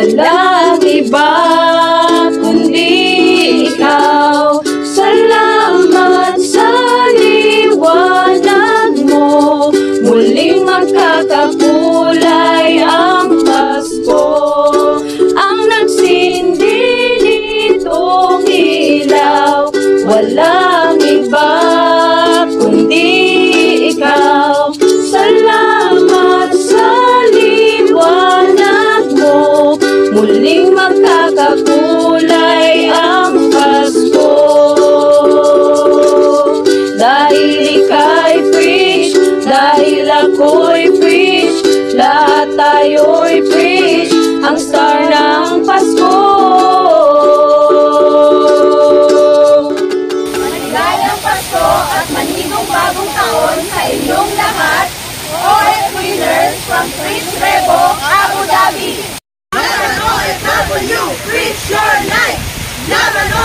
walang iba kundi ikaw. Salamat sa liwanag mo, muling magkakakulay ang Pasko. Ang nagsindi nitong ilaw, walang iba kundi ikaw. Salamat sa liwanag mo, muling magkakakulay ang Pasko. Dahil ika'y Frich, dahil ako'y Frich, lahat tayo'y Frich, ang star ng Pasko. Maligayang Pasko at manigong bagong taon sa inyong lahat. OF winners from Frich Revo, Abu Dhabi. Never know if W, Frich your life. Never know